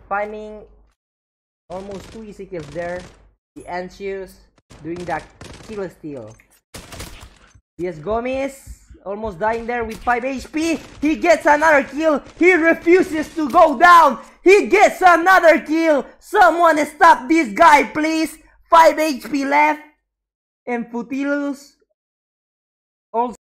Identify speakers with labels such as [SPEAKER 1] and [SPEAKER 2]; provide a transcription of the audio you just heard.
[SPEAKER 1] Finding almost 2 easy kills there. The Anxious doing that kill steal. Yes, Gomez almost dying there with 5 HP. He gets another kill. He refuses to go down. He gets another kill. Someone stop this guy, please. 5 HP left. And Futilus also